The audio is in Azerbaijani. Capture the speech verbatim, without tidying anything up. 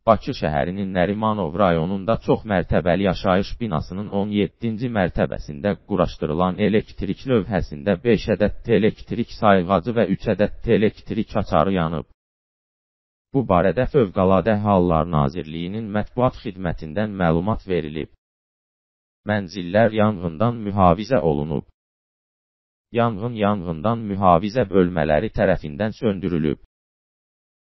Bakı şəhərinin Nərimanov rayonunda çox mərtəbəli yaşayış binasının on yeddinci mərtəbəsində quraşdırılan elektrik lövhəsində beş ədəd elektrik sayğacı və üç ədəd elektrik açarı yanıb. Bu barədə Fövqəladə Hallar Nazirliyinin mətbuat xidmətindən məlumat verilib. Mənzillər yanğından mühafizə olunub. Yanğın yanğından mühafizə bölmələri tərəfindən söndürülüb.